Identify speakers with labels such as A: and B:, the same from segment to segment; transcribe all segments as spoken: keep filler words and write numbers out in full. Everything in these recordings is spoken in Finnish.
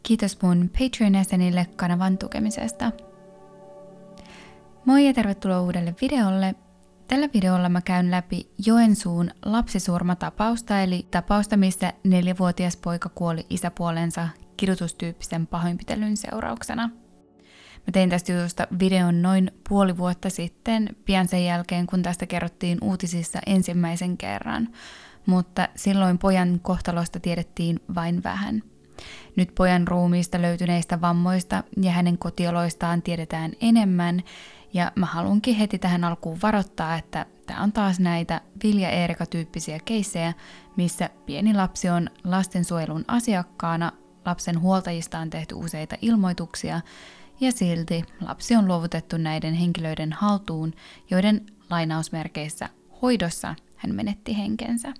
A: Kiitos mun Patreon-jäsenille kanavan tukemisesta. Moi ja tervetuloa uudelle videolle. Tällä videolla mä käyn läpi Joensuun lapsisurmatapausta, eli tapausta, missä neljävuotias poika kuoli isäpuolensa kidutustyyppisen pahoinpitelyn seurauksena. Mä tein tästä jutusta videon noin puoli vuotta sitten, pian sen jälkeen kun tästä kerrottiin uutisissa ensimmäisen kerran, mutta silloin pojan kohtalosta tiedettiin vain vähän. Nyt pojan ruumiista löytyneistä vammoista ja hänen kotioloistaan tiedetään enemmän, ja mä haluankin heti tähän alkuun varoittaa, että tää on taas näitä Vilja Eerika-tyyppisiä keissejä, missä pieni lapsi on lastensuojelun asiakkaana, lapsen huoltajista on tehty useita ilmoituksia, ja silti lapsi on luovutettu näiden henkilöiden haltuun, joiden lainausmerkeissä hoidossa hän menetti henkensä.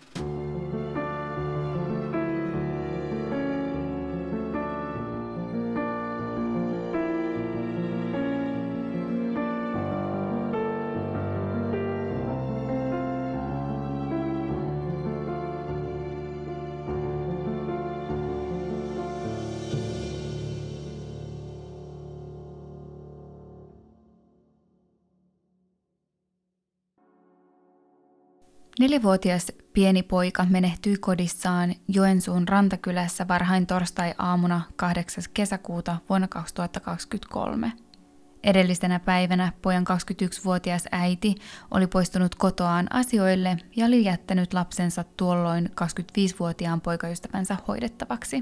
A: Neljävuotias pieni poika menehtyi kodissaan Joensuun Rantakylässä varhain torstai-aamuna kahdeksas kesäkuuta vuonna kaksituhattakaksikymmentäkolme. Edellisenä päivänä pojan kaksikymmentäyksivuotias äiti oli poistunut kotoaan asioille ja oli jättänyt lapsensa tuolloin kaksikymmentäviisivuotiaan poikaystävänsä hoidettavaksi.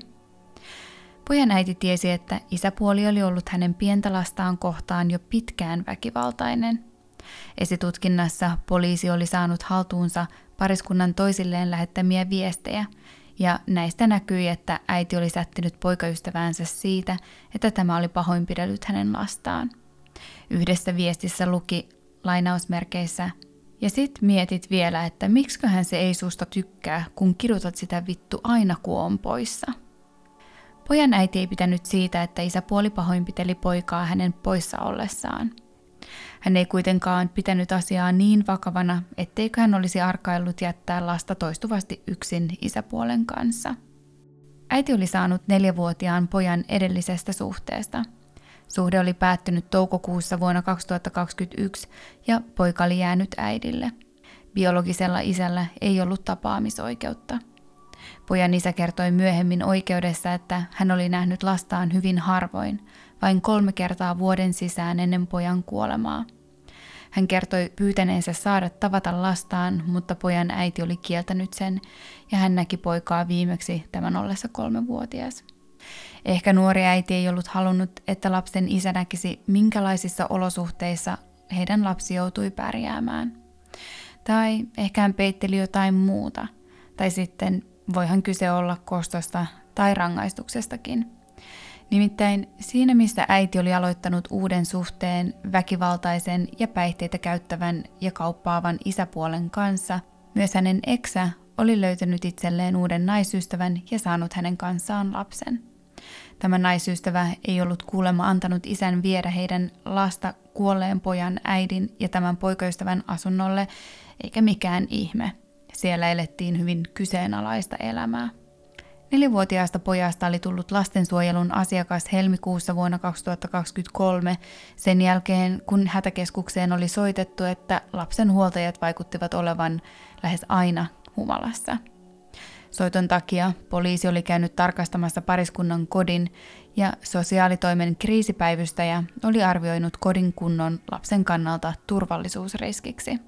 A: Pojan äiti tiesi, että isäpuoli oli ollut hänen pientä lastaan kohtaan jo pitkään väkivaltainen. Esitutkinnassa poliisi oli saanut haltuunsa pariskunnan toisilleen lähettämiä viestejä, ja näistä näkyi, että äiti oli sättinyt poikaystäväänsä siitä, että tämä oli pahoinpidellyt hänen lastaan. Yhdessä viestissä luki lainausmerkeissä, ja sit mietit vielä, että miksiköhän se ei susta tykkää, kun kidutat sitä vittu aina kun on poissa. Pojan äiti ei pitänyt siitä, että isäpuoli pahoinpiteli poikaa hänen poissa ollessaan. Hän ei kuitenkaan pitänyt asiaa niin vakavana, etteikö hän olisi arkaillut jättää lasta toistuvasti yksin isäpuolen kanssa. Äiti oli saanut neljävuotiaan pojan edellisestä suhteesta. Suhde oli päättynyt toukokuussa vuonna kaksituhattakaksikymmentäyksi ja poika oli jäänyt äidille. Biologisella isällä ei ollut tapaamisoikeutta. Pojan isä kertoi myöhemmin oikeudessa, että hän oli nähnyt lastaan hyvin harvoin, vain kolme kertaa vuoden sisään ennen pojan kuolemaa. Hän kertoi pyytäneensä saada tavata lastaan, mutta pojan äiti oli kieltänyt sen, ja hän näki poikaa viimeksi tämän ollessa kolmevuotias. Ehkä nuori äiti ei ollut halunnut, että lapsen isä näkisi, minkälaisissa olosuhteissa heidän lapsi joutui pärjäämään. Tai ehkä hän peitteli jotain muuta, tai sitten voihan kyse olla kostosta tai rangaistuksestakin. Nimittäin siinä, missä äiti oli aloittanut uuden suhteen väkivaltaisen ja päihteitä käyttävän ja kauppaavan isäpuolen kanssa, myös hänen eksä oli löytänyt itselleen uuden naisystävän ja saanut hänen kanssaan lapsen. Tämä naisystävä ei ollut kuulemma antanut isän viedä heidän lasta kuolleen pojan äidin ja tämän poikaystävän asunnolle, eikä mikään ihme. Siellä elettiin hyvin kyseenalaista elämää. Neljävuotiaasta pojasta oli tullut lastensuojelun asiakas helmikuussa vuonna kaksituhattakaksikymmentäkolme sen jälkeen, kun hätäkeskukseen oli soitettu, että lapsen huoltajat vaikuttivat olevan lähes aina humalassa. Soiton takia poliisi oli käynyt tarkastamassa pariskunnan kodin ja sosiaalitoimen kriisipäivystäjä oli arvioinut kodin kunnon lapsen kannalta turvallisuusriskiksi.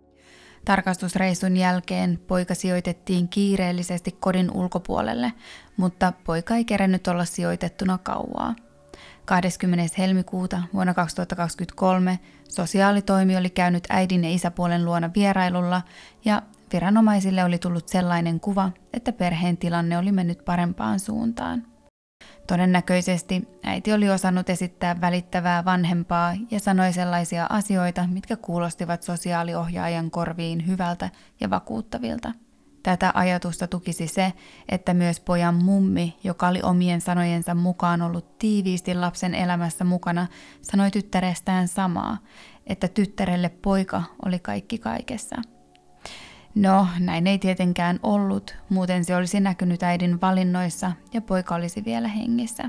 A: Tarkastusreissun jälkeen poika sijoitettiin kiireellisesti kodin ulkopuolelle, mutta poika ei kerennyt olla sijoitettuna kauaa. kahdeskymmenes helmikuuta vuonna kaksituhattakaksikymmentäkolme sosiaalitoimi oli käynyt äidin ja isäpuolen luona vierailulla ja viranomaisille oli tullut sellainen kuva, että perheen tilanne oli mennyt parempaan suuntaan. Todennäköisesti äiti oli osannut esittää välittävää vanhempaa ja sanoi sellaisia asioita, mitkä kuulostivat sosiaaliohjaajan korviin hyvältä ja vakuuttavilta. Tätä ajatusta tukisi se, että myös pojan mummi, joka oli omien sanojensa mukaan ollut tiiviisti lapsen elämässä mukana, sanoi tyttärestään samaa, että tyttärelle poika oli kaikki kaikessa. No, näin ei tietenkään ollut, muuten se olisi näkynyt äidin valinnoissa ja poika olisi vielä hengissä.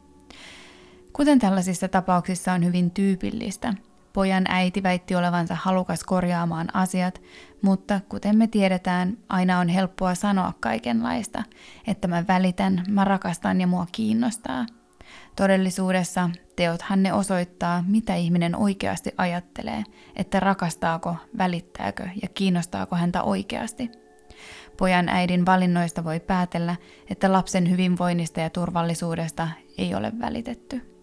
A: Kuten tällaisissa tapauksissa on hyvin tyypillistä, pojan äiti väitti olevansa halukas korjaamaan asiat, mutta kuten me tiedetään, aina on helppoa sanoa kaikenlaista, että mä välitän, mä rakastan ja mua kiinnostaa. Todellisuudessa teothan ne osoittaa, mitä ihminen oikeasti ajattelee, että rakastaako, välittääkö ja kiinnostaako häntä oikeasti. Pojan äidin valinnoista voi päätellä, että lapsen hyvinvoinnista ja turvallisuudesta ei ole välitetty.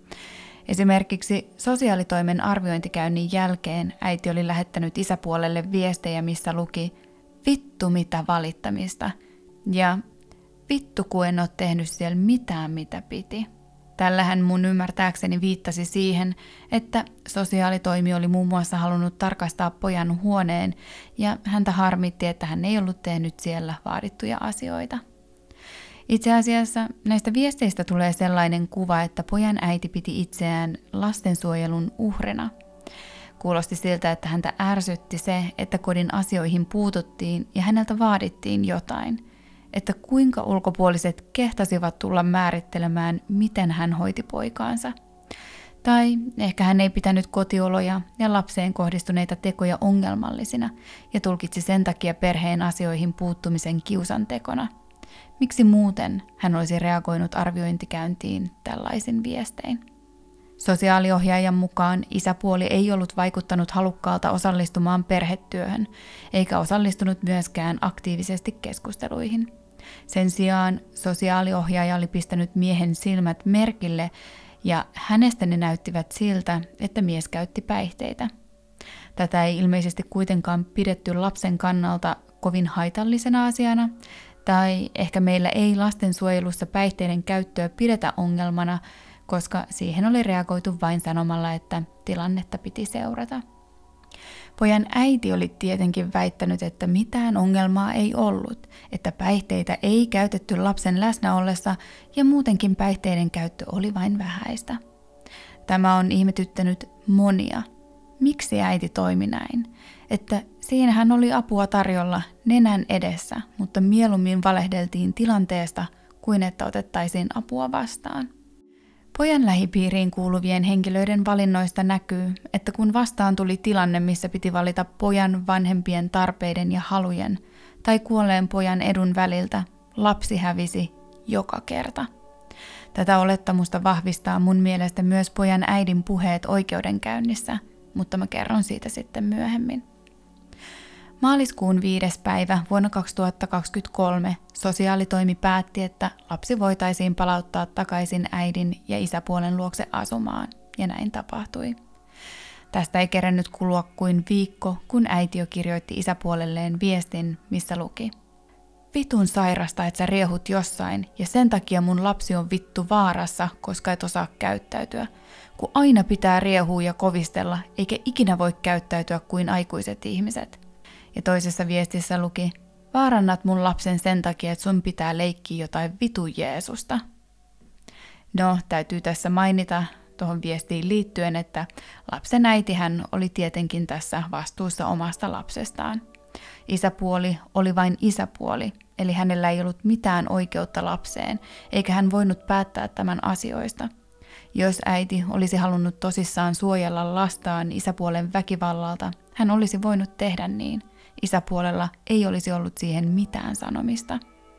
A: Esimerkiksi sosiaalitoimen arviointikäynnin jälkeen äiti oli lähettänyt isäpuolelle viestejä, missä luki "vittu mitä valittamista" ja "vittu kun en ole tehnyt siellä mitään mitä piti". Tällähän mun ymmärtääkseni viittasi siihen, että sosiaalitoimi oli muun muassa halunnut tarkastaa pojan huoneen ja häntä harmitti, että hän ei ollut tehnyt siellä vaadittuja asioita. Itse asiassa näistä viesteistä tulee sellainen kuva, että pojan äiti piti itseään lastensuojelun uhrina. Kuulosti siltä, että häntä ärsytti se, että kodin asioihin puututtiin ja häneltä vaadittiin jotain. Että kuinka ulkopuoliset kehtasivat tulla määrittelemään, miten hän hoiti poikaansa. Tai ehkä hän ei pitänyt kotioloja ja lapseen kohdistuneita tekoja ongelmallisina ja tulkitsi sen takia perheen asioihin puuttumisen kiusantekona. Miksi muuten hän olisi reagoinut arviointikäyntiin tällaisin viestein? Sosiaaliohjaajan mukaan isäpuoli ei ollut vaikuttanut halukkaalta osallistumaan perhetyöhön, eikä osallistunut myöskään aktiivisesti keskusteluihin. Sen sijaan sosiaaliohjaaja oli pistänyt miehen silmät merkille ja hänestä ne näyttivät siltä, että mies käytti päihteitä. Tätä ei ilmeisesti kuitenkaan pidetty lapsen kannalta kovin haitallisena asiana, tai ehkä meillä ei lastensuojelussa päihteiden käyttöä pidetä ongelmana, koska siihen oli reagoitu vain sanomalla, että tilannetta piti seurata. Pojan äiti oli tietenkin väittänyt, että mitään ongelmaa ei ollut, että päihteitä ei käytetty lapsen läsnä ollessa ja muutenkin päihteiden käyttö oli vain vähäistä. Tämä on ihmetyttänyt monia. Miksi äiti toimi näin? Että siinähän oli apua tarjolla nenän edessä, mutta mieluummin valehdeltiin tilanteesta kuin että otettaisiin apua vastaan. Pojan lähipiiriin kuuluvien henkilöiden valinnoista näkyy, että kun vastaan tuli tilanne, missä piti valita pojan vanhempien tarpeiden ja halujen tai kuolleen pojan edun väliltä, lapsi hävisi joka kerta. Tätä olettamusta vahvistaa mun mielestä myös pojan äidin puheet oikeudenkäynnissä, mutta mä kerron siitä sitten myöhemmin. Maaliskuun viides päivä vuonna kaksituhattakaksikymmentäkolme sosiaalitoimi päätti, että lapsi voitaisiin palauttaa takaisin äidin ja isäpuolen luokse asumaan, ja näin tapahtui. Tästä ei kerennyt kulua kuin viikko, kun äitiö kirjoitti isäpuolelleen viestin, missä luki: "Vitun sairasta, että sä riehut jossain, ja sen takia mun lapsi on vittu vaarassa, koska et osaa käyttäytyä. Kun aina pitää riehua ja kovistella, eikä ikinä voi käyttäytyä kuin aikuiset ihmiset." Ja toisessa viestissä luki: "Vaarannat mun lapsen sen takia, että sun pitää leikkiä jotain vitun Jeesusta." No, täytyy tässä mainita tuohon viestiin liittyen, että lapsen äitihän oli tietenkin tässä vastuussa omasta lapsestaan. Isäpuoli oli vain isäpuoli, eli hänellä ei ollut mitään oikeutta lapseen, eikä hän voinut päättää tämän asioista. Jos äiti olisi halunnut tosissaan suojella lastaan isäpuolen väkivallalta, hän olisi voinut tehdä niin. Isäpuolella ei olisi ollut siihen mitään sanomista.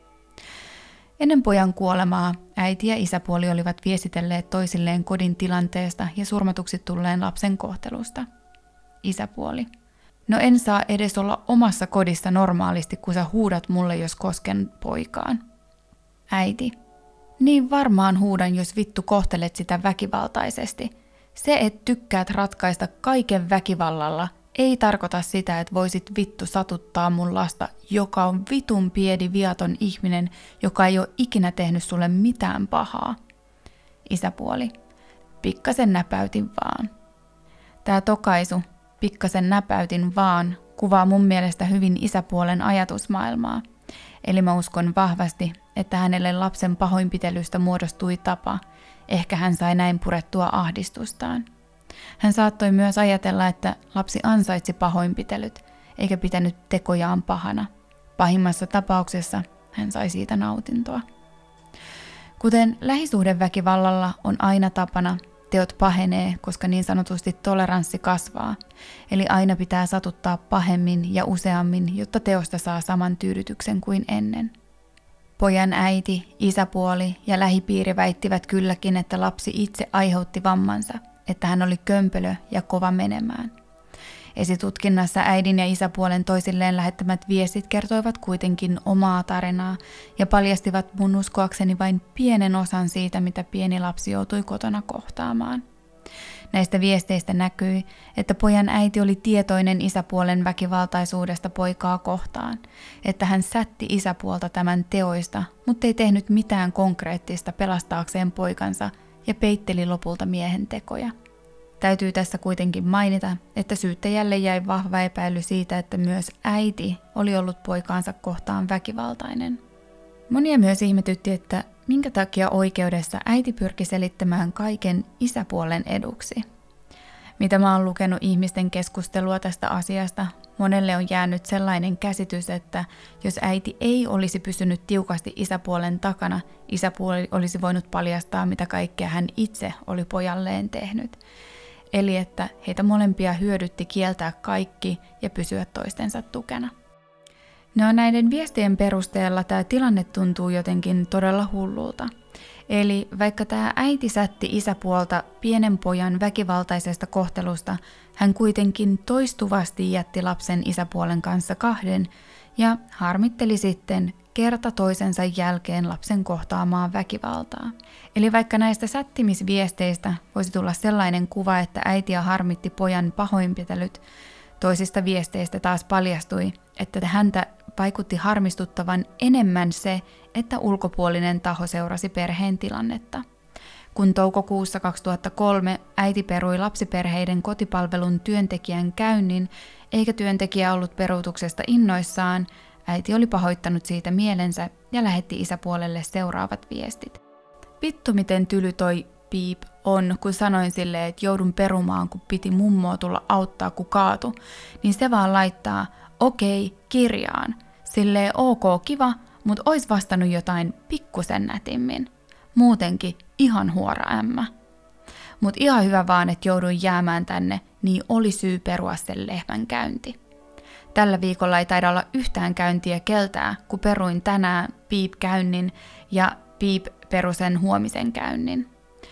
A: Ennen pojan kuolemaa äiti ja isäpuoli olivat viestitelleet toisilleen kodin tilanteesta ja surmatuksi tulleen lapsen kohtelusta. Isäpuoli: "No en saa edes olla omassa kodissa normaalisti, kun sä huudat mulle, jos kosken poikaan." Äiti: "Niin varmaan huudan, jos vittu kohtelet sitä väkivaltaisesti. Se, et tykkäät ratkaista kaiken väkivallalla, ei tarkoita sitä, että voisit vittu satuttaa mun lasta, joka on vitun pieni viaton ihminen, joka ei ole ikinä tehnyt sulle mitään pahaa." Isäpuoli: "Pikkasen näpäytin vaan." Tää tokaisu, "pikkasen näpäytin vaan", kuvaa mun mielestä hyvin isäpuolen ajatusmaailmaa. Eli mä uskon vahvasti, että hänelle lapsen pahoinpitelystä muodostui tapa. Ehkä hän sai näin purettua ahdistustaan. Hän saattoi myös ajatella, että lapsi ansaitsi pahoinpitelyt, eikä pitänyt tekojaan pahana. Pahimmassa tapauksessa hän sai siitä nautintoa. Kuten lähisuhdeväkivallalla on aina tapana, teot pahenee, koska niin sanotusti toleranssi kasvaa, eli aina pitää satuttaa pahemmin ja useammin, jotta teosta saa saman tyydytyksen kuin ennen. Pojan äiti, isäpuoli ja lähipiiri väittivät kylläkin, että lapsi itse aiheutti vammansa, että hän oli kömpelö ja kova menemään. Esitutkinnassa äidin ja isäpuolen toisilleen lähettämät viestit kertoivat kuitenkin omaa tarinaa ja paljastivat mun uskoakseni vain pienen osan siitä, mitä pieni lapsi joutui kotona kohtaamaan. Näistä viesteistä näkyi, että pojan äiti oli tietoinen isäpuolen väkivaltaisuudesta poikaa kohtaan, että hän sätti isäpuolta tämän teoista, mutta ei tehnyt mitään konkreettista pelastaakseen poikansa ja peitteli lopulta miehen tekoja. Täytyy tässä kuitenkin mainita, että syyttäjälle jäi vahva epäily siitä, että myös äiti oli ollut poikaansa kohtaan väkivaltainen. Monia myös ihmetytti, että minkä takia oikeudessa äiti pyrki selittämään kaiken isäpuolen eduksi. Mitä mä oon lukenut ihmisten keskustelua tästä asiasta, monelle on jäänyt sellainen käsitys, että jos äiti ei olisi pysynyt tiukasti isäpuolen takana, isäpuoli olisi voinut paljastaa, mitä kaikkea hän itse oli pojalleen tehnyt. Eli että heitä molempia hyödytti kieltää kaikki ja pysyä toistensa tukena. No näiden viestien perusteella tämä tilanne tuntuu jotenkin todella hullulta. Eli vaikka tämä äiti sätti isäpuolta pienen pojan väkivaltaisesta kohtelusta, hän kuitenkin toistuvasti jätti lapsen isäpuolen kanssa kahden ja harmitteli sitten kerta toisensa jälkeen lapsen kohtaamaan väkivaltaa. Eli vaikka näistä sättimisviesteistä voisi tulla sellainen kuva, että äitiä harmitti pojan pahoinpitelyt, toisista viesteistä taas paljastui, että häntä vaikutti harmistuttavan enemmän se, että ulkopuolinen taho seurasi perheen tilannetta. Kun toukokuussa kaksituhattakolme äiti perui lapsiperheiden kotipalvelun työntekijän käynnin, eikä työntekijä ollut peruutuksesta innoissaan, äiti oli pahoittanut siitä mielensä ja lähetti isäpuolelle seuraavat viestit. Vittu miten tyly toi piip on, kun sanoin silleen, että joudun perumaan, kun piti mummoa tulla auttaa, kun kaatu, niin se vaan laittaa okei kirjaan. Silleen ok kiva, mutta ois vastannut jotain pikkusen nätimmin. Muutenkin ihan huora ämmä. Mut ihan hyvä vaan, että jouduin jäämään tänne, niin oli syy perua sen lehmän käynti. Tällä viikolla ei taida olla yhtään käyntiä keltää, kun peruin tänään piip käynnin ja piip perusen huomisen käynnin.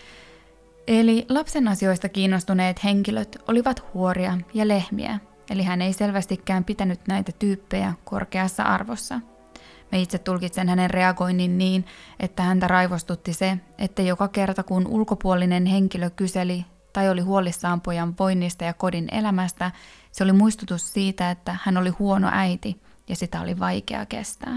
A: Eli lapsen asioista kiinnostuneet henkilöt olivat huoria ja lehmiä, eli hän ei selvästikään pitänyt näitä tyyppejä korkeassa arvossa. Mä itse tulkitsen hänen reagoinnin niin, että häntä raivostutti se, että joka kerta kun ulkopuolinen henkilö kyseli tai oli huolissaan pojan voinnista ja kodin elämästä, se oli muistutus siitä, että hän oli huono äiti ja sitä oli vaikea kestää.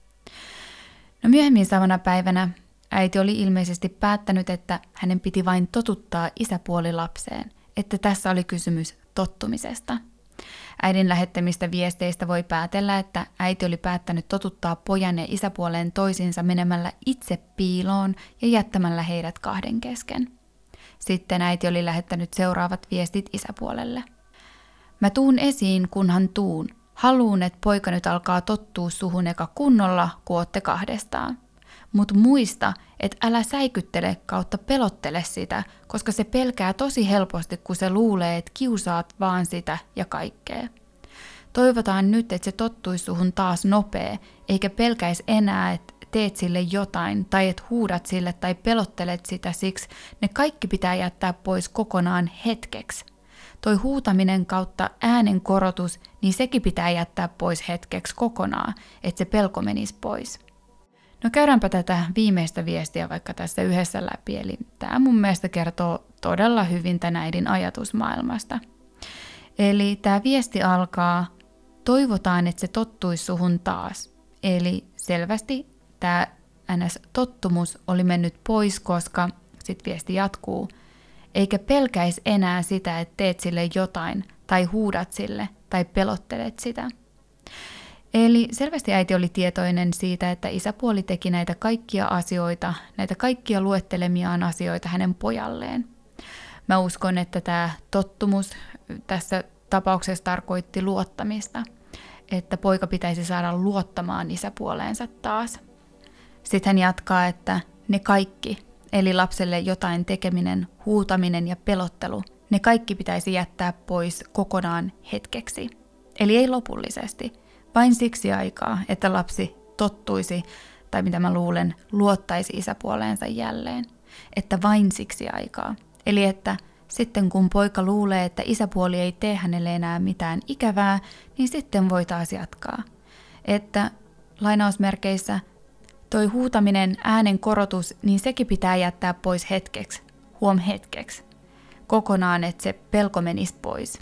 A: No myöhemmin samana päivänä äiti oli ilmeisesti päättänyt, että hänen piti vain totuttaa isäpuoli lapseen, että tässä oli kysymys tottumisesta. Äidin lähettämistä viesteistä voi päätellä, että äiti oli päättänyt totuttaa pojan ja isäpuoleen toisiinsa menemällä itse piiloon ja jättämällä heidät kahden kesken. Sitten äiti oli lähettänyt seuraavat viestit isäpuolelle. Mä tuun esiin, kunhan tuun. Haluun, että poika nyt alkaa tottua suhun eka kunnolla, kun ootte kahdestaan. Mut muista, että älä säikyttele kautta pelottele sitä, koska se pelkää tosi helposti, kun se luulee, että kiusaat vaan sitä ja kaikkea. Toivotaan nyt, että se tottuisi suhun taas nopea, eikä pelkäisi enää, että teet sille jotain, tai että huudat sille tai pelottelet sitä siksi, ne kaikki pitää jättää pois kokonaan hetkeksi. Toi huutaminen kautta äänen korotus, niin sekin pitää jättää pois hetkeksi kokonaan, että se pelko menisi pois. No käydäänpä tätä viimeistä viestiä vaikka tässä yhdessä läpi, eli tämä mun mielestä kertoo todella hyvin tämän äidin ajatusmaailmasta. Eli tämä viesti alkaa, toivotaan, että se tottuisi suhun taas. Eli selvästi tämä ns-tottumus oli mennyt pois, koska sitten viesti jatkuu, eikä pelkäisi enää sitä, että teet sille jotain, tai huudat sille, tai pelottelet sitä. Eli selvästi äiti oli tietoinen siitä, että isäpuoli teki näitä kaikkia asioita, näitä kaikkia luettelemiaan asioita hänen pojalleen. Mä uskon, että tämä tottumus tässä tapauksessa tarkoitti luottamista, että poika pitäisi saada luottamaan isäpuoleensa taas. Sitten hän jatkaa, että ne kaikki, eli lapselle jotain tekeminen, huutaminen ja pelottelu, ne kaikki pitäisi jättää pois kokonaan hetkeksi. Eli ei lopullisesti, vain siksi aikaa, että lapsi tottuisi, tai mitä mä luulen, luottaisi isäpuoleensa jälleen. Että vain siksi aikaa. Eli että sitten kun poika luulee, että isäpuoli ei tee hänelle enää mitään ikävää, niin sitten voi taas jatkaa. Että lainausmerkeissä toi huutaminen, äänen korotus, niin sekin pitää jättää pois hetkeksi. Huom hetkeksi. Kokonaan, että se pelko menisi pois.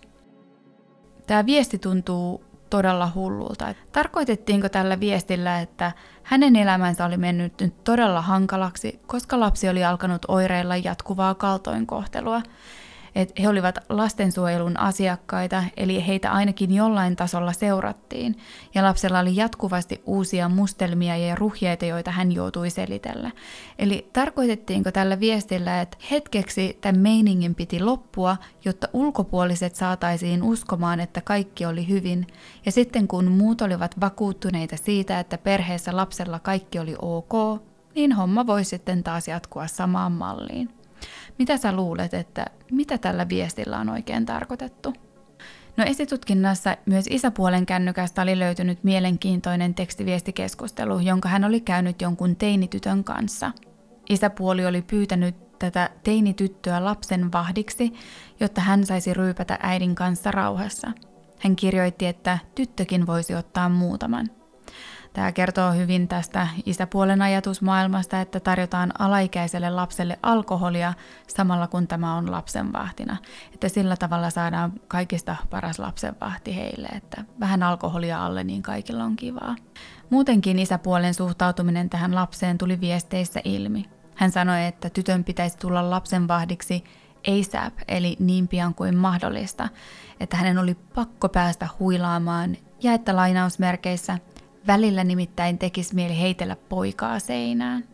A: Tämä viesti tuntuu todella hullulta. Tarkoitettiinko tällä viestillä, että hänen elämänsä oli mennyt nyt todella hankalaksi, koska lapsi oli alkanut oireilla jatkuvaa kaltoinkohtelua? Että he olivat lastensuojelun asiakkaita, eli heitä ainakin jollain tasolla seurattiin, ja lapsella oli jatkuvasti uusia mustelmia ja ruhjeita, joita hän joutui selitellä. Eli tarkoitettiinko tällä viestillä, että hetkeksi tämän meiningin piti loppua, jotta ulkopuoliset saataisiin uskomaan, että kaikki oli hyvin, ja sitten kun muut olivat vakuuttuneita siitä, että perheessä lapsella kaikki oli ok, niin homma voi sitten taas jatkua samaan malliin. Mitä sä luulet, että mitä tällä viestillä on oikein tarkoitettu? No esitutkinnassa myös isäpuolen kännykästä oli löytynyt mielenkiintoinen tekstiviestikeskustelu, jonka hän oli käynyt jonkun teinitytön kanssa. Isäpuoli oli pyytänyt tätä teinityttöä lapsen vahdiksi, jotta hän saisi ryypätä äidin kanssa rauhassa. Hän kirjoitti, että tyttökin voisi ottaa muutaman. Tämä kertoo hyvin tästä isäpuolen ajatusmaailmasta, että tarjotaan alaikäiselle lapselle alkoholia samalla kun tämä on lapsenvahtina. Että sillä tavalla saadaan kaikista paras lapsenvahti heille, että vähän alkoholia alle niin kaikilla on kivaa. Muutenkin isäpuolen suhtautuminen tähän lapseen tuli viesteissä ilmi. Hän sanoi, että tytön pitäisi tulla lapsenvahdiksi ASAP, eli niin pian kuin mahdollista, että hänen oli pakko päästä huilaamaan ja että lainausmerkeissä välillä nimittäin tekisi mieli heitellä poikaa seinään.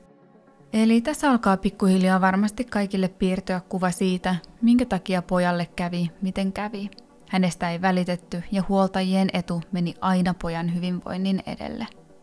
A: Eli tässä alkaa pikkuhiljaa varmasti kaikille piirtyä kuva siitä, minkä takia pojalle kävi, miten kävi. Hänestä ei välitetty ja huoltajien etu meni aina pojan hyvinvoinnin edelle.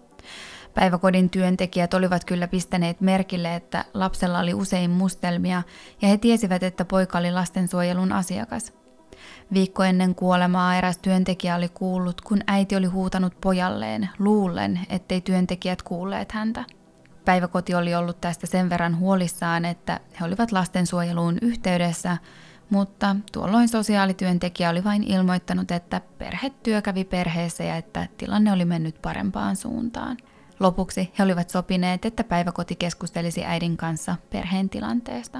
A: Päiväkodin työntekijät olivat kyllä pistäneet merkille, että lapsella oli usein mustelmia ja he tiesivät, että poika oli lastensuojelun asiakas. Viikko ennen kuolemaa eräs työntekijä oli kuullut, kun äiti oli huutanut pojalleen, luullen, ettei työntekijät kuulleet häntä. Päiväkoti oli ollut tästä sen verran huolissaan, että he olivat lastensuojeluun yhteydessä, mutta tuolloin sosiaalityöntekijä oli vain ilmoittanut, että perhetyö kävi perheessä ja että tilanne oli mennyt parempaan suuntaan. Lopuksi he olivat sopineet, että päiväkoti keskustelisi äidin kanssa perheen tilanteesta.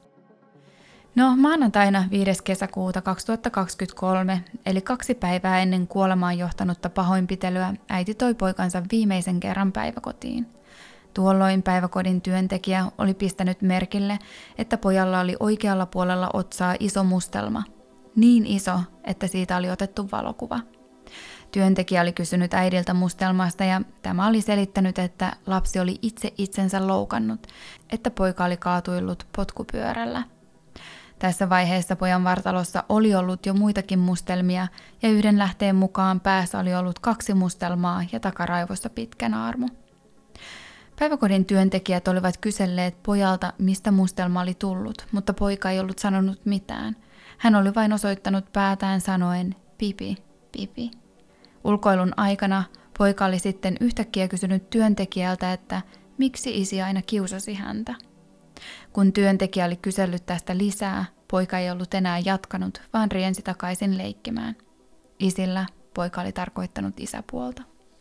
A: No maanantaina viides kesäkuuta kaksituhattakaksikymmentäkolme, eli kaksi päivää ennen kuolemaan johtanutta pahoinpitelyä, äiti toi poikansa viimeisen kerran päiväkotiin. Tuolloin päiväkodin työntekijä oli pistänyt merkille, että pojalla oli oikealla puolella otsaa iso mustelma. Niin iso, että siitä oli otettu valokuva. Työntekijä oli kysynyt äidiltä mustelmasta ja tämä oli selittänyt, että lapsi oli itse itsensä loukannut, että poika oli kaatuillut potkupyörällä. Tässä vaiheessa pojan vartalossa oli ollut jo muitakin mustelmia ja yhden lähteen mukaan päässä oli ollut kaksi mustelmaa ja takaraivossa pitkä naarmu. Päiväkodin työntekijät olivat kyselleet pojalta, mistä mustelma oli tullut, mutta poika ei ollut sanonut mitään. Hän oli vain osoittanut päätään sanoen pipi, pipi. Ulkoilun aikana poika oli sitten yhtäkkiä kysynyt työntekijältä, että miksi isi aina kiusasi häntä. Kun työntekijä oli kysellyt tästä lisää, poika ei ollut enää jatkanut, vaan riensi takaisin leikkimään. Isillä poika oli tarkoittanut isäpuolta.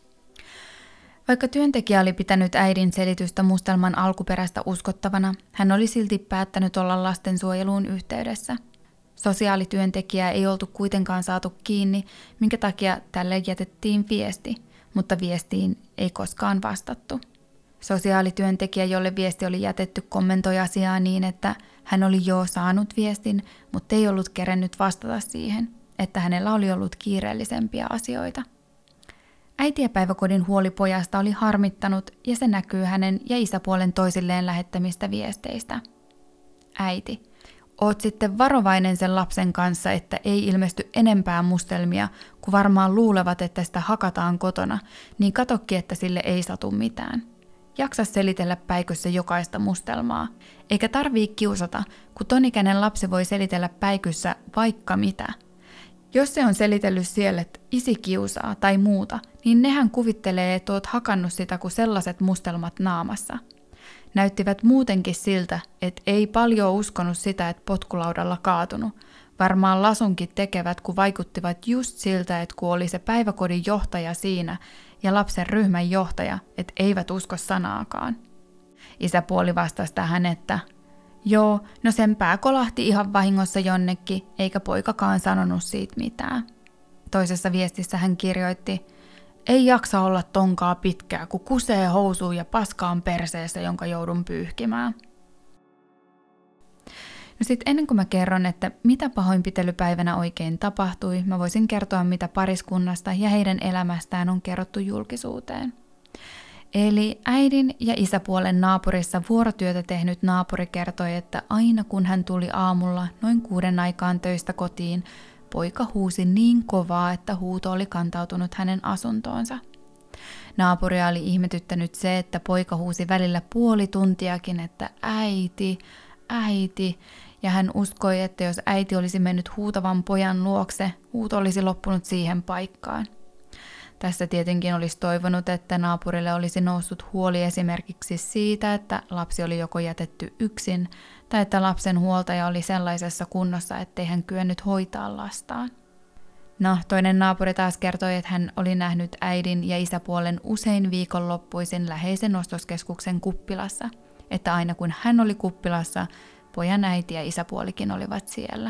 A: Vaikka työntekijä oli pitänyt äidin selitystä mustelman alkuperästä uskottavana, hän oli silti päättänyt olla lastensuojeluun yhteydessä. Sosiaalityöntekijää ei oltu kuitenkaan saatu kiinni, minkä takia tälle jätettiin viesti, mutta viestiin ei koskaan vastattu. Sosiaalityöntekijä, jolle viesti oli jätetty, kommentoi asiaa niin, että hän oli jo saanut viestin, mutta ei ollut kerennyt vastata siihen, että hänellä oli ollut kiireellisempiä asioita. Äiti- ja päiväkodin huoli pojasta oli harmittanut ja se näkyy hänen ja isäpuolen toisilleen lähettämistä viesteistä. Äiti. oot sitten varovainen sen lapsen kanssa, että ei ilmesty enempää mustelmia, kun varmaan luulevat, että sitä hakataan kotona, niin katokki, että sille ei satu mitään. Jaksa selitellä päikössä jokaista mustelmaa. Eikä tarvii kiusata, kun tonikäinen lapsi voi selitellä päikyssä vaikka mitä. Jos se on selitellyt siellä, että isi kiusaa tai muuta, niin nehän kuvittelee, että oot hakannut sitä kuin sellaiset mustelmat naamassa. Näyttivät muutenkin siltä, että ei paljon uskonut sitä, että potkulaudalla kaatunut. Varmaan lasunkin tekevät, kun vaikuttivat just siltä, että kun oli se päiväkodin johtaja siinä ja lapsen ryhmän johtaja, että eivät usko sanaakaan. Isäpuoli vastasi tähän, että joo, no sen pää kolahti ihan vahingossa jonnekin, eikä poikakaan sanonut siitä mitään. Toisessa viestissä hän kirjoitti, ei jaksa olla tonkaa pitkää, kun kusee housuun ja paskaan perseessä, jonka joudun pyyhkimään. No sit ennen kuin mä kerron, että mitä pahoinpitelypäivänä oikein tapahtui, mä voisin kertoa, mitä pariskunnasta ja heidän elämästään on kerrottu julkisuuteen. Eli äidin ja isäpuolen naapurissa vuorotyötä tehnyt naapuri kertoi, että aina kun hän tuli aamulla noin kuuden aikaan töistä kotiin, poika huusi niin kovaa, että huuto oli kantautunut hänen asuntoonsa. Naapuria oli ihmetyttänyt se, että poika huusi välillä puoli tuntiakin, että äiti, äiti, ja hän uskoi, että jos äiti olisi mennyt huutavan pojan luokse, huuto olisi loppunut siihen paikkaan. Tässä tietenkin olisi toivonut, että naapurille olisi noussut huoli esimerkiksi siitä, että lapsi oli joko jätetty yksin tai että lapsen huoltaja oli sellaisessa kunnossa, ettei hän kyennyt hoitaa lastaan. No, toinen naapuri taas kertoi, että hän oli nähnyt äidin ja isäpuolen usein viikonloppuisin läheisen ostoskeskuksen kuppilassa, että aina kun hän oli kuppilassa, pojan äiti ja isäpuolikin olivat siellä.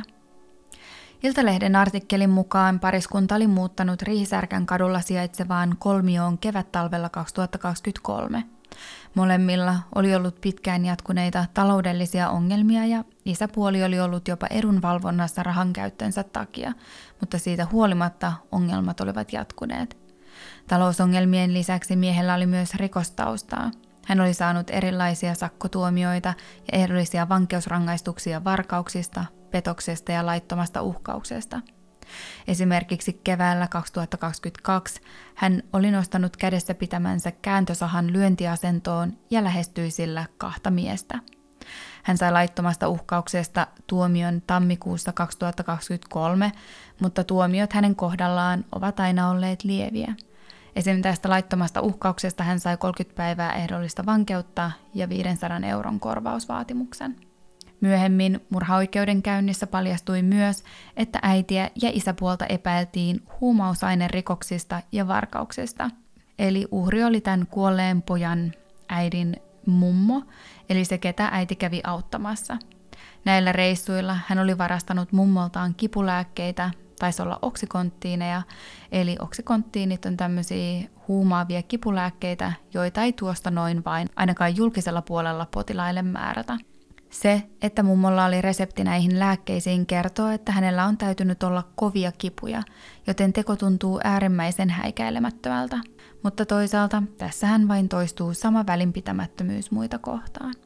A: Iltalehden artikkelin mukaan pariskunta oli muuttanut Riihisärkän kadulla sijaitsevaan kolmioon kevättalvella kaksituhattakaksikymmentäkolme. Molemmilla oli ollut pitkään jatkuneita taloudellisia ongelmia ja isäpuoli oli ollut jopa edunvalvonnassa rahankäyttönsä takia, mutta siitä huolimatta ongelmat olivat jatkuneet. Talousongelmien lisäksi miehellä oli myös rikostaustaa. Hän oli saanut erilaisia sakkotuomioita ja ehdollisia vankeusrangaistuksia varkauksista, petoksesta ja laittomasta uhkauksesta. Esimerkiksi keväällä kaksituhattakaksikymmentäkaksi hän oli nostanut kädessä pitämänsä kääntösahan lyöntiasentoon ja lähestyi sillä kahta miestä. Hän sai laittomasta uhkauksesta tuomion tammikuussa kaksituhattakaksikymmentäkolme, mutta tuomiot hänen kohdallaan ovat aina olleet lieviä. Esim. Tästä laittomasta uhkauksesta hän sai kolmekymmentä päivää ehdollista vankeutta ja viisisataa euron korvausvaatimuksen. Myöhemmin murhaoikeudenkäynnissä paljastui myös, että äitiä ja isäpuolta epäiltiin huumausainerikoksista ja varkauksista. Eli uhri oli tämän kuolleen pojan äidin mummo, eli se ketä äiti kävi auttamassa. Näillä reissuilla hän oli varastanut mummoltaan kipulääkkeitä, taisi olla oksikonttiineja, eli oksikonttiinit on tämmöisiä huumaavia kipulääkkeitä, joita ei tuosta noin vain ainakaan julkisella puolella potilaille määrätä. Se, että mummolla oli resepti näihin lääkkeisiin, kertoo, että hänellä on täytynyt olla kovia kipuja, joten teko tuntuu äärimmäisen häikäilemättömältä. Mutta toisaalta tässä hän vain toistuu sama välinpitämättömyys muita kohtaan.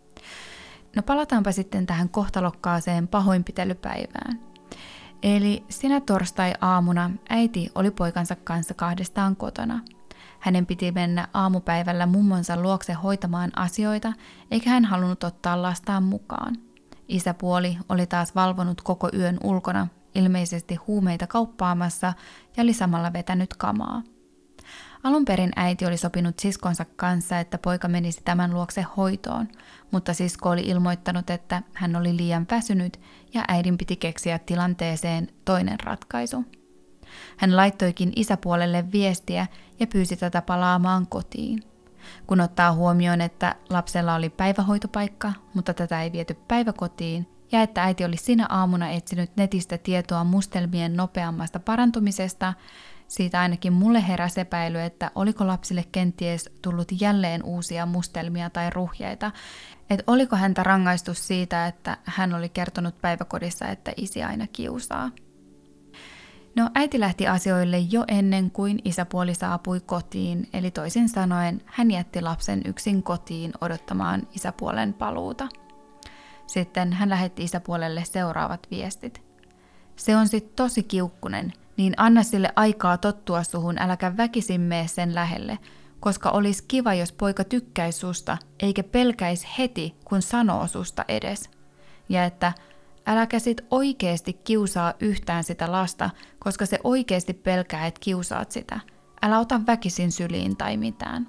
A: No palataanpa sitten tähän kohtalokkaaseen pahoinpitelypäivään. Eli sinä torstai-aamuna äiti oli poikansa kanssa kahdestaan kotona. Hänen piti mennä aamupäivällä mummonsa luokse hoitamaan asioita, eikä hän halunnut ottaa lastaan mukaan. Isäpuoli oli taas valvonut koko yön ulkona, ilmeisesti huumeita kauppaamassa ja oli samalla vetänyt kamaa. Alun perin äiti oli sopinut siskonsa kanssa, että poika menisi tämän luokse hoitoon, mutta sisko oli ilmoittanut, että hän oli liian väsynyt ja äidin piti keksiä tilanteeseen toinen ratkaisu. Hän laittoikin isäpuolelle viestiä ja pyysi tätä palaamaan kotiin. Kun ottaa huomioon, että lapsella oli päivähoitopaikka, mutta tätä ei viety päiväkotiin, ja että äiti oli sinä aamuna etsinyt netistä tietoa mustelmien nopeammasta parantumisesta, siitä ainakin mulle heräsi epäily, että oliko lapsille kenties tullut jälleen uusia mustelmia tai ruhjeita, että oliko häntä rangaistus siitä, että hän oli kertonut päiväkodissa, että isi aina kiusaa. No äiti lähti asioille jo ennen kuin isäpuoli saapui kotiin, eli toisin sanoen hän jätti lapsen yksin kotiin odottamaan isäpuolen paluuta. Sitten hän lähetti isäpuolelle seuraavat viestit. Se on sit tosi kiukkunen, niin anna sille aikaa tottua suhun, äläkä väkisin mene sen lähelle, koska olisi kiva, jos poika tykkäisi susta, eikä pelkäisi heti, kun sanoo susta edes. Ja että äläkä sit oikeesti kiusaa yhtään sitä lasta, koska se oikeesti pelkää, että kiusaat sitä. Älä ota väkisin syliin tai mitään.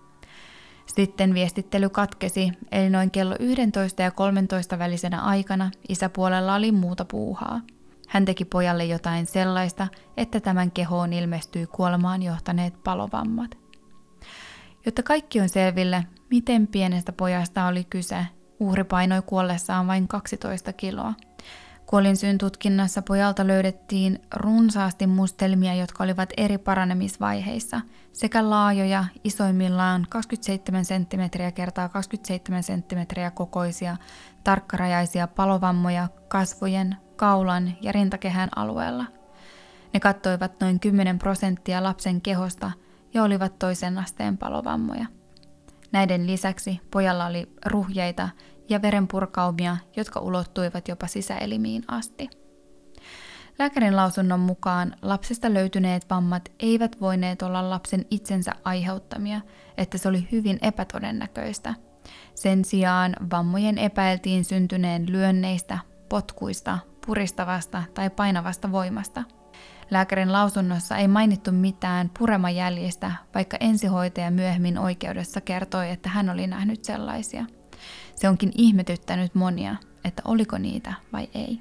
A: Sitten viestittely katkesi, eli noin kello yksitoista ja kolmetoista välisenä aikana isäpuolella oli muuta puuhaa. Hän teki pojalle jotain sellaista, että tämän kehoon ilmestyi kuolemaan johtaneet palovammat. Jotta kaikki on selville, miten pienestä pojasta oli kyse, uhri painoi kuollessaan vain kaksitoista kiloa. Kuolinsyyn tutkinnassa pojalta löydettiin runsaasti mustelmia, jotka olivat eri paranemisvaiheissa, sekä laajoja, isoimmillaan kaksikymmentäseitsemän senttimetriä kertaa kaksikymmentäseitsemän senttimetriä kokoisia, tarkkarajaisia palovammoja kasvojen, kaulan ja rintakehän alueella. Ne kattoivat noin kymmenen prosenttia lapsen kehosta ja olivat toisen asteen palovammoja. Näiden lisäksi pojalla oli ruhjeita ja verenpurkaumia, jotka ulottuivat jopa sisäelimiin asti. Lääkärin lausunnon mukaan lapsesta löytyneet vammat eivät voineet olla lapsen itsensä aiheuttamia, että se oli hyvin epätodennäköistä. Sen sijaan vammojen epäiltiin syntyneen lyönneistä, potkuista, puristavasta tai painavasta voimasta. Lääkärin lausunnossa ei mainittu mitään puremajäljistä, vaikka ensihoitaja myöhemmin oikeudessa kertoi, että hän oli nähnyt sellaisia. Se onkin ihmetyttänyt monia, että oliko niitä vai ei.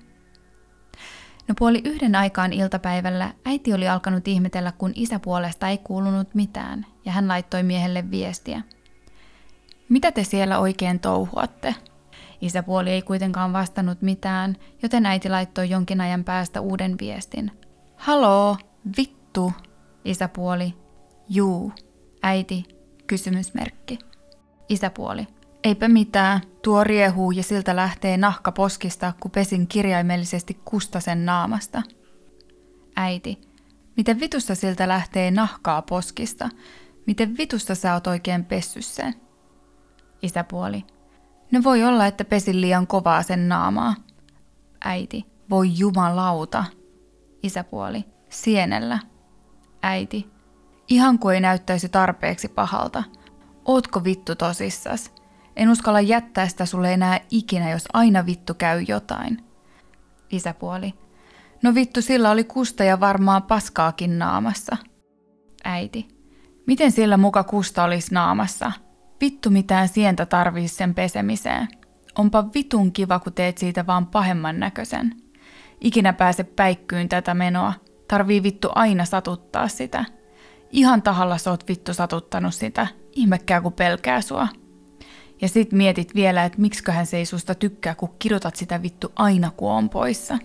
A: No puoli yhden aikaan iltapäivällä äiti oli alkanut ihmetellä, kun isäpuolesta ei kuulunut mitään, ja hän laittoi miehelle viestiä. Mitä te siellä oikein touhuatte? Isäpuoli ei kuitenkaan vastannut mitään, joten äiti laittoi jonkin ajan päästä uuden viestin. Haloo, vittu, isäpuoli. Juu, äiti, kysymysmerkki. Isäpuoli. Eipä mitään, tuo riehuu ja siltä lähtee nahka poskista, kun pesin kirjaimellisesti Kustasen naamasta. Äiti. Miten vitusta siltä lähtee nahkaa poskista? Miten vitusta sä oot oikein pessy sen? Isäpuoli. No voi olla, että pesin liian kovaa sen naamaa. Äiti. Voi jumalauta. Isäpuoli. Sienellä. Äiti. Ihan kuin ei näyttäisi tarpeeksi pahalta. Ootko vittu tosissas? En uskalla jättää sitä sulle enää ikinä, jos aina vittu käy jotain. Isäpuoli. No vittu, sillä oli kusta ja varmaan paskaakin naamassa. Äiti. Miten sillä muka kusta olisi naamassa? Vittu mitään sientä tarvii sen pesemiseen. Onpa vitun kiva, kun teet siitä vaan pahemman näköisen. Ikinä pääse päikkyyn tätä menoa. Tarvii vittu aina satuttaa sitä. Ihan tahalla sä oot vittu satuttanut sitä. Ihmekkää kun pelkää sua. Ja sit mietit vielä, että miksiköhän se ei susta tykkää, kun kidutat sitä vittu aina kun on poissa.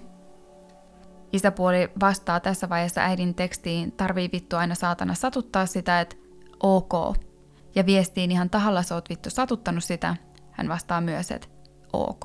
A: Isäpuoli vastaa tässä vaiheessa äidin tekstiin, tarvii vittu aina saatana satuttaa sitä, että ok. Ja viestiin ihan tahalla sä oot vittu satuttanut sitä, hän vastaa myös, että ok.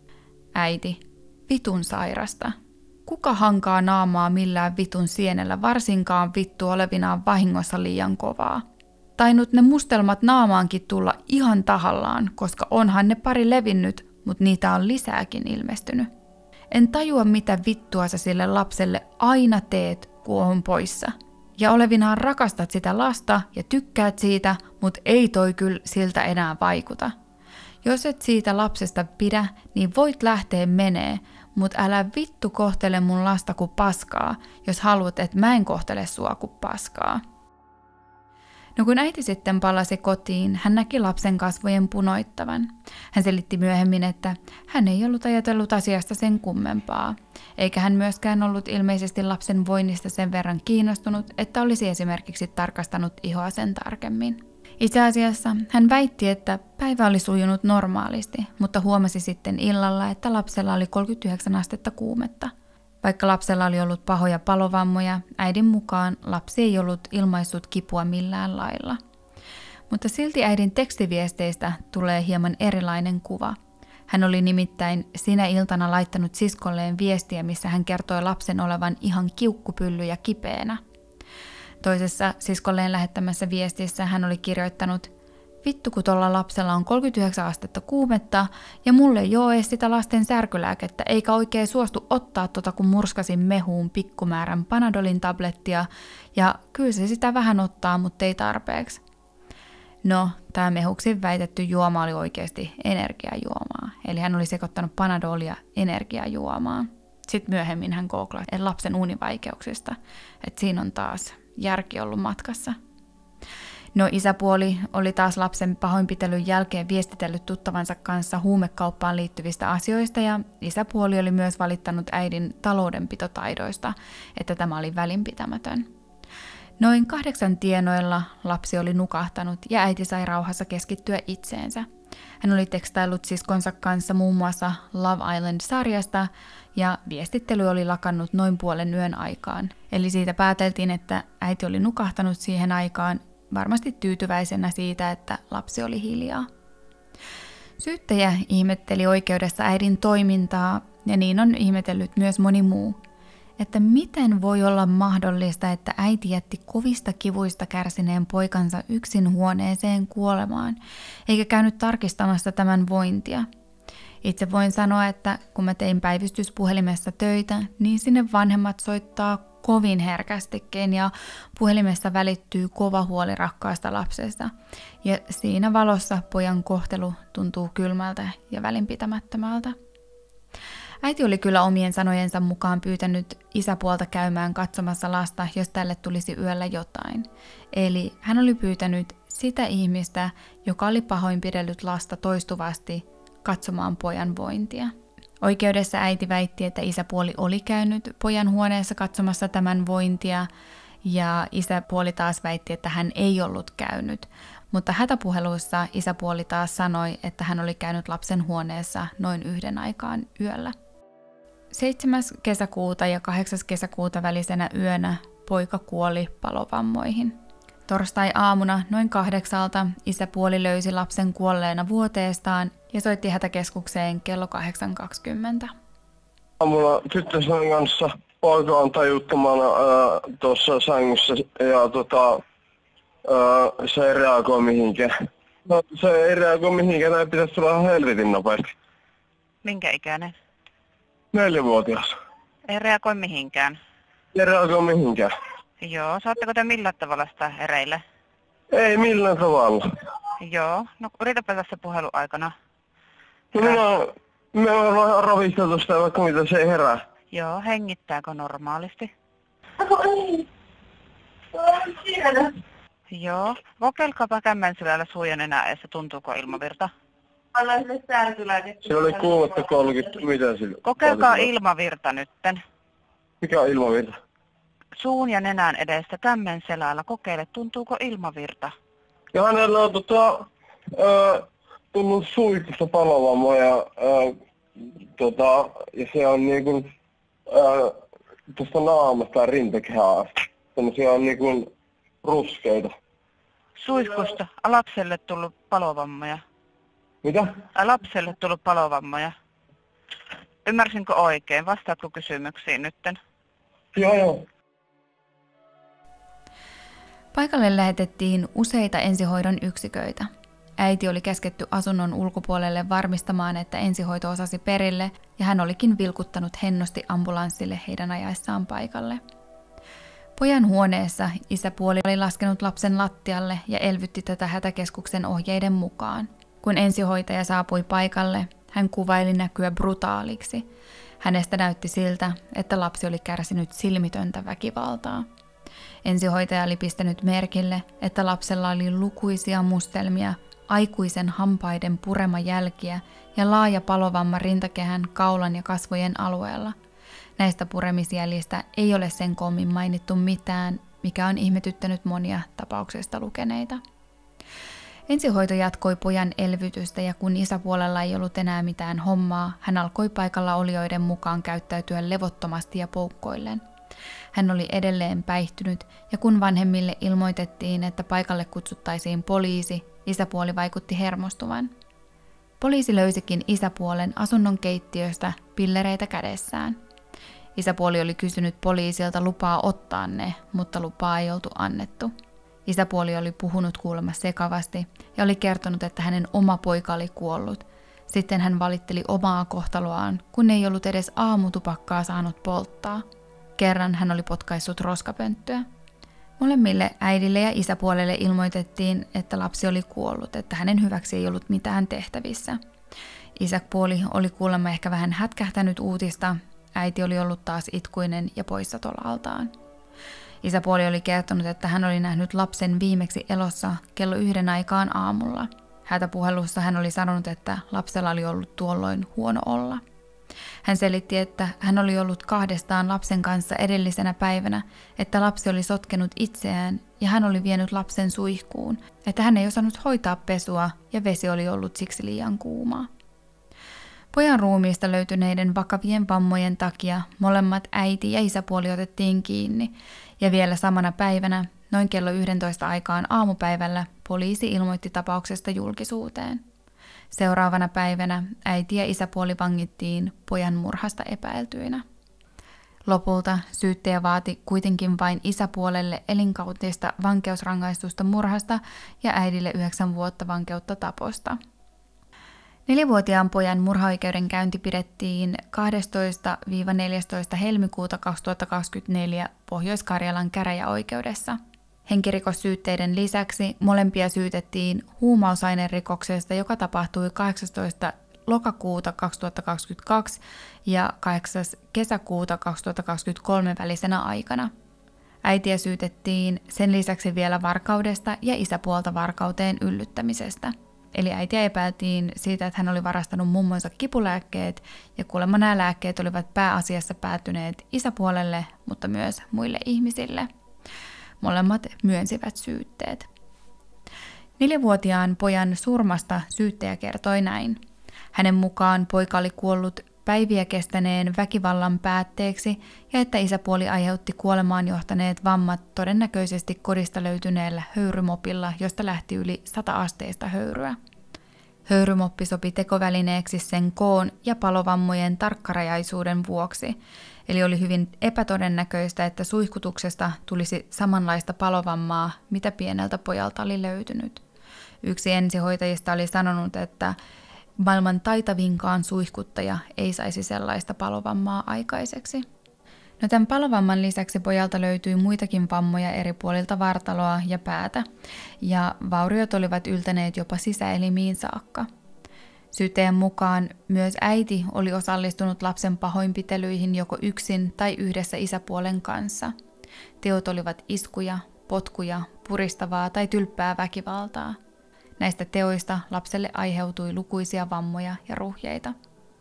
A: Äiti, vitun sairasta. Kuka hankaa naamaa millään vitun sienellä, varsinkaan vittu olevinaan vahingossa liian kovaa? Tainnut ne mustelmat naamaankin tulla ihan tahallaan, koska onhan ne pari levinnyt, mutta niitä on lisääkin ilmestynyt. En tajua, mitä vittua sä sille lapselle aina teet, kun on poissa. Ja olevinaan rakastat sitä lasta ja tykkäät siitä, mutta ei toi kyllä siltä enää vaikuta. Jos et siitä lapsesta pidä, niin voit lähteä menee, mutta älä vittu kohtele mun lasta kuin paskaa, jos haluat, että mä en kohtele sua kuin paskaa. No kun äiti sitten palasi kotiin, hän näki lapsen kasvojen punoittavan. Hän selitti myöhemmin, että hän ei ollut ajatellut asiasta sen kummempaa, eikä hän myöskään ollut ilmeisesti lapsen voinnista sen verran kiinnostunut, että olisi esimerkiksi tarkastanut ihoa sen tarkemmin. Itse asiassa hän väitti, että päivä oli sujunut normaalisti, mutta huomasi sitten illalla, että lapsella oli kolmekymmentäyhdeksän astetta kuumetta. Vaikka lapsella oli ollut pahoja palovammoja, äidin mukaan lapsi ei ollut ilmaissut kipua millään lailla. Mutta silti äidin tekstiviesteistä tulee hieman erilainen kuva. Hän oli nimittäin sinä iltana laittanut siskolleen viestiä, missä hän kertoi lapsen olevan ihan kiukkupylly ja kipeänä. Toisessa siskolleen lähettämässä viestissä hän oli kirjoittanut, vittu kun tuolla lapsella on kolmekymmentäyhdeksän astetta kuumetta ja mulle ei oo edes sitä lasten särkylääkettä eikä oikein suostu ottaa tota kun murskasin mehuun pikkumäärän Panadolin tablettia ja kyllä se sitä vähän ottaa, mutta ei tarpeeksi. No, tämä mehuksin väitetty juoma oli oikeasti energiajuomaa, eli hän oli sekoittanut Panadolia energiajuomaan. Sitten myöhemmin hän googlasi lapsen univaikeuksista, että siinä on taas järki ollut matkassa. No isäpuoli oli taas lapsen pahoinpitelyn jälkeen viestitellyt tuttavansa kanssa huumekauppaan liittyvistä asioista ja isäpuoli oli myös valittanut äidin taloudenpitotaidoista, että tämä oli välinpitämätön. Noin kahdeksan tienoilla lapsi oli nukahtanut ja äiti sai rauhassa keskittyä itseensä. Hän oli tekstaillut siskonsa kanssa muun muassa Love Island-sarjasta ja viestittely oli lakannut noin puolen yön aikaan. Eli siitä pääteltiin, että äiti oli nukahtanut siihen aikaan varmasti tyytyväisenä siitä, että lapsi oli hiljaa. Syyttäjä ihmetteli oikeudessa äidin toimintaa ja niin on ihmetellyt myös moni muu. Että miten voi olla mahdollista, että äiti jätti kovista kivuista kärsineen poikansa yksin huoneeseen kuolemaan, eikä käynyt tarkistamassa tämän vointia. Itse voin sanoa, että kun mä tein päivystyspuhelimessa töitä, niin sinne vanhemmat soittaa kovin herkästikin ja puhelimessa välittyy kova huoli rakkaasta lapsesta. Ja siinä valossa pojan kohtelu tuntuu kylmältä ja välinpitämättömältä. Äiti oli kyllä omien sanojensa mukaan pyytänyt isäpuolta käymään katsomassa lasta, jos tälle tulisi yöllä jotain. Eli hän oli pyytänyt sitä ihmistä, joka oli pahoinpidellyt lasta toistuvasti katsomaan pojan vointia. Oikeudessa äiti väitti, että isäpuoli oli käynyt pojan huoneessa katsomassa tämän vointia, ja isäpuoli taas väitti, että hän ei ollut käynyt. Mutta hätäpuheluissa isäpuoli taas sanoi, että hän oli käynyt lapsen huoneessa noin yhden aikaan yöllä. seitsemäs kesäkuuta ja kahdeksas kesäkuuta välisenä yönä poika kuoli palovammoihin. Torstai-aamuna noin kahdeksalta isäpuoli löysi lapsen kuolleena vuoteestaan ja soitti hätäkeskukseen kello kahdeksan kaksikymmentä.
B: Aamulla tyttösen kanssa poika on tajuttomana tuossa sängyssä ja tota, ää, se ei reagoi mihinkään. No, se ei reagoi mihinkään, näin pitäisi tulla ihan helvetin nopeasti.
C: Minkä ikäinen?
B: Neljävuotias.
C: Ei reagoi mihinkään.
B: Ei reagoi mihinkään.
C: Joo, saatteko te millään tavalla sitä hereille?
B: Ei millään tavalla.
C: Joo, no yritäpä tässä puheluaikana.
B: No, minä, minä olen vähän ravisteltu sitä, vaikka mitä se ei herää.
C: Joo, hengittääkö normaalisti? Joo, kokeilkaapa kämmensylällä suujan enää, tuntuuko ilmavirta?
D: Anna sille särkylääkettä.
B: Se oli kuumetta kolmekymmentä, mitä sillä?
C: Kokeilkaa ilmavirta nytten.
B: Mikä on ilmavirta?
C: Suun ja nenän edestä kämmen selällä kokeile, tuntuuko ilmavirta?
B: Ja hänellä on tota, ää, tullut suihkusta palovammoja, ää, tota, ja se on niinku ää, tuosta naamasta ja rintakehää asti. Tämmösiä on niinku ruskeita.
C: Suihkusta? A lapselle tullut palovammoja?
B: Mitä?
C: A lapselle tullut palovammoja? Ymmärsinkö oikein? Vastaatko kysymyksiin nytten?
B: Joo, joo.
A: Paikalle lähetettiin useita ensihoidon yksiköitä. Äiti oli käsketty asunnon ulkopuolelle varmistamaan, että ensihoito osasi perille, ja hän olikin vilkuttanut hennosti ambulanssille heidän ajaessaan paikalle. Pojan huoneessa isäpuoli oli laskenut lapsen lattialle ja elvytti tätä hätäkeskuksen ohjeiden mukaan. Kun ensihoitaja saapui paikalle, hän kuvaili näkyä brutaaliksi. Hänestä näytti siltä, että lapsi oli kärsinyt silmitöntä väkivaltaa. Ensihoitaja oli pistänyt merkille, että lapsella oli lukuisia mustelmia, aikuisen hampaiden puremajälkiä ja laaja palovamma rintakehän, kaulan ja kasvojen alueella. Näistä puremisjäljistä ei ole sen koommin mainittu mitään, mikä on ihmetyttänyt monia tapauksesta lukeneita. Ensihoito jatkoi pojan elvytystä ja kun isäpuolella ei ollut enää mitään hommaa, hän alkoi paikalla olijoiden mukaan käyttäytyä levottomasti ja poukkoillen. Hän oli edelleen päihtynyt ja kun vanhemmille ilmoitettiin, että paikalle kutsuttaisiin poliisi, isäpuoli vaikutti hermostuvan. Poliisi löysikin isäpuolen asunnon keittiöstä pillereitä kädessään. Isäpuoli oli kysynyt poliisilta lupaa ottaa ne, mutta lupaa ei oltu annettu. Isäpuoli oli puhunut kuulemma sekavasti ja oli kertonut, että hänen oma poika oli kuollut. Sitten hän valitteli omaa kohtaloaan, kun ei ollut edes aamutupakkaa saanut polttaa. Kerran hän oli potkaissut roskapönttöä. Molemmille äidille ja isäpuolelle ilmoitettiin, että lapsi oli kuollut, että hänen hyväksi ei ollut mitään tehtävissä. Isäpuoli oli kuulemma ehkä vähän hätkähtänyt uutista, äiti oli ollut taas itkuinen ja poissa tolaltaan. Isäpuoli oli kertonut, että hän oli nähnyt lapsen viimeksi elossa kello yhden aikaan aamulla. Hätäpuhelussa hän oli sanonut, että lapsella oli ollut tuolloin huono olla. Hän selitti, että hän oli ollut kahdestaan lapsen kanssa edellisenä päivänä, että lapsi oli sotkenut itseään ja hän oli vienyt lapsen suihkuun, että hän ei osannut hoitaa pesua ja vesi oli ollut siksi liian kuumaa. Pojan ruumiista löytyneiden vakavien vammojen takia molemmat äiti ja isäpuoli otettiin kiinni ja vielä samana päivänä, noin kello yhdentoista aikaan aamupäivällä, poliisi ilmoitti tapauksesta julkisuuteen. Seuraavana päivänä äiti ja isäpuoli vangittiin pojan murhasta epäiltyinä. Lopulta syyttäjä vaati kuitenkin vain isäpuolelle elinkautista vankeusrangaistusta murhasta ja äidille yhdeksän vuotta vankeutta taposta. Nelivuotiaan pojan murhaoikeudenkäynti pidettiin kahdestoista neljästoista helmikuuta kaksituhattakaksikymmentäneljä Pohjois-Karjalan käräjäoikeudessa. Henkirikossyytteiden lisäksi molempia syytettiin huumausainerikoksesta, joka tapahtui kahdeksastoista lokakuuta kaksituhattakaksikymmentäkaksi ja kahdeksas kesäkuuta kaksituhattakaksikymmentäkolme välisenä aikana. Äitiä syytettiin sen lisäksi vielä varkaudesta ja isäpuolta varkauteen yllyttämisestä. Eli äitiä epäiltiin siitä, että hän oli varastanut mummonsa kipulääkkeet ja kuulemma nämä lääkkeet olivat pääasiassa päätyneet isäpuolelle, mutta myös muille ihmisille. Molemmat myönsivät syytteet. Neljävuotiaan pojan surmasta syyttäjä kertoi näin. Hänen mukaan poika oli kuollut päiviä kestäneen väkivallan päätteeksi ja että isäpuoli aiheutti kuolemaan johtaneet vammat todennäköisesti kodista löytyneellä höyrymopilla, josta lähti yli sata asteista höyryä. Höyrymoppi sopi tekovälineeksi sen koon ja palovammojen tarkkarajaisuuden vuoksi, eli oli hyvin epätodennäköistä, että suihkutuksesta tulisi samanlaista palovammaa, mitä pieneltä pojalta oli löytynyt. Yksi ensihoitajista oli sanonut, että maailman taitavinkaan suihkuttaja ei saisi sellaista palovammaa aikaiseksi. No tämän palovamman lisäksi pojalta löytyi muitakin vammoja eri puolilta vartaloa ja päätä, ja vauriot olivat yltäneet jopa sisäelimiin saakka. Syyttäjän mukaan myös äiti oli osallistunut lapsen pahoinpitelyihin joko yksin tai yhdessä isäpuolen kanssa. Teot olivat iskuja, potkuja, puristavaa tai tylppää väkivaltaa. Näistä teoista lapselle aiheutui lukuisia vammoja ja ruhjeita.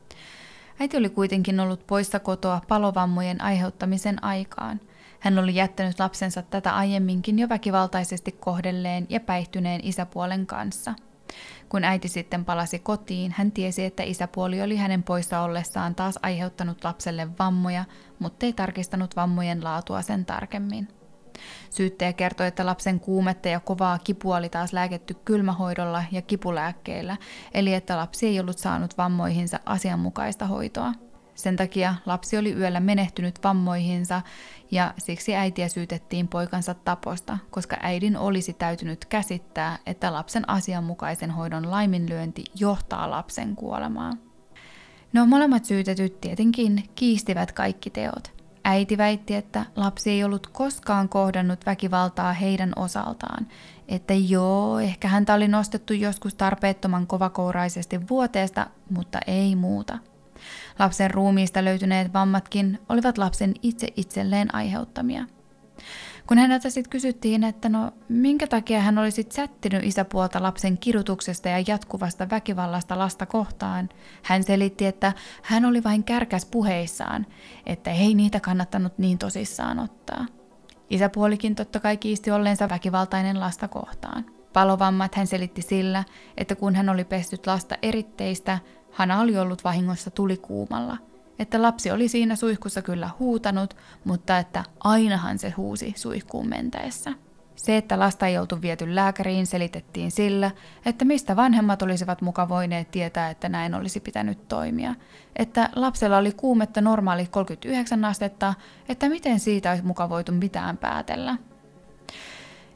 A: Äiti oli kuitenkin ollut poissa kotoa palovammojen aiheuttamisen aikaan. Hän oli jättänyt lapsensa tätä aiemminkin jo väkivaltaisesti kohdelleen ja päihtyneen isäpuolen kanssa. Kun äiti sitten palasi kotiin, hän tiesi, että isäpuoli oli hänen poissa ollessaan taas aiheuttanut lapselle vammoja, mutta ei tarkistanut vammojen laatua sen tarkemmin. Syyttäjä kertoi, että lapsen kuumetta ja kovaa kipua oli taas lääketty kylmähoidolla ja kipulääkkeillä, eli että lapsi ei ollut saanut vammoihinsa asianmukaista hoitoa. Sen takia lapsi oli yöllä menehtynyt vammoihinsa ja siksi äitiä syytettiin poikansa taposta, koska äidin olisi täytynyt käsittää, että lapsen asianmukaisen hoidon laiminlyönti johtaa lapsen kuolemaan. No molemmat syytetyt tietenkin kiistivät kaikki teot. Äiti väitti, että lapsi ei ollut koskaan kohdannut väkivaltaa heidän osaltaan, että joo, ehkä häntä oli nostettu joskus tarpeettoman kovakouraisesti vuoteesta, mutta ei muuta. Lapsen ruumiista löytyneet vammatkin olivat lapsen itse itselleen aiheuttamia. Kun häneltä sitten kysyttiin, että no minkä takia hän olisi sättinyt isäpuolta lapsen kidutuksesta ja jatkuvasta väkivallasta lasta kohtaan, hän selitti, että hän oli vain kärkäs puheissaan, että ei niitä kannattanut niin tosissaan ottaa. Isäpuolikin totta kai kiisti olleensa väkivaltainen lasta kohtaan. Palovammat hän selitti sillä, että kun hän oli pestyt lasta eritteistä, hana oli ollut vahingossa tulikuumalla. Että lapsi oli siinä suihkussa kyllä huutanut, mutta että ainahan se huusi suihkuun mentäessä. Se, että lasta ei oltu viety lääkäriin, selitettiin sillä, että mistä vanhemmat olisivat muka voineet tietää, että näin olisi pitänyt toimia. Että lapsella oli kuumetta normaali kolmekymmentäyhdeksän astetta, että miten siitä olisi muka voitu mitään päätellä.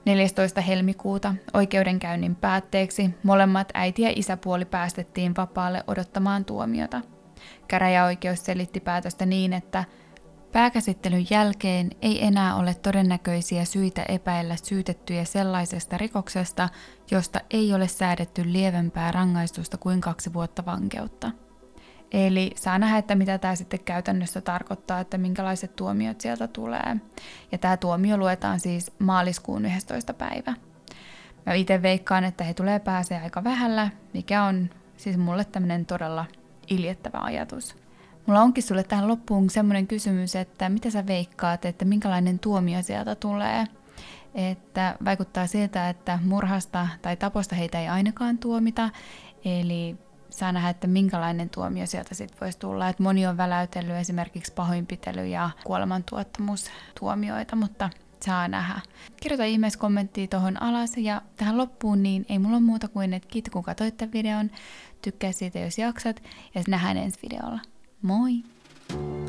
A: neljästoista helmikuuta oikeudenkäynnin päätteeksi molemmat äiti- ja isäpuoli päästettiin vapaalle odottamaan tuomiota. Käräjäoikeus selitti päätöstä niin, että pääkäsittelyn jälkeen ei enää ole todennäköisiä syitä epäillä syytettyjä sellaisesta rikoksesta, josta ei ole säädetty lievempää rangaistusta kuin kaksi vuotta vankeutta. Eli saa nähdä, että mitä tämä sitten käytännössä tarkoittaa, että minkälaiset tuomiot sieltä tulee. Ja tämä tuomio luetaan siis maaliskuun yhdestoista päivä. Mä itse veikkaan, että he tulee pääsee aika vähällä, mikä on siis mulle tämmöinen todella iljettävä ajatus. Mulla onkin sulle tähän loppuun semmoinen kysymys, että mitä sä veikkaat, että minkälainen tuomio sieltä tulee? Että vaikuttaa siltä, että murhasta tai taposta heitä ei ainakaan tuomita, eli saa nähdä, että minkälainen tuomio sieltä sitten voisi tulla. Että moni on väläytellyt esimerkiksi pahoinpitely- ja kuolemantuottamustuomioita, mutta saa nähdä. Kirjoita ihmeessä kommenttia tuohon alas ja tähän loppuun, niin ei mulla ole muuta kuin, että kiitos kun katsoit tämän videon, tykkää siitä jos jaksat ja nähdään ensi videolla. Moi!